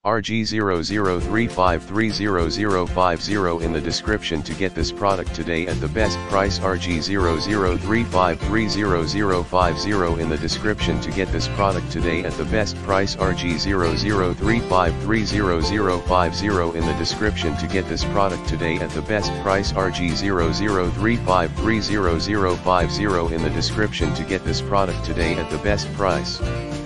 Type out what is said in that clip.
Rg003530050 in the description to get this product today at the best price. Rg003530050 in the description to get this product today at the best price. Rg003530050 in the description to get this product today at the best price. Rg003530050 in the description to get this product today at the best price.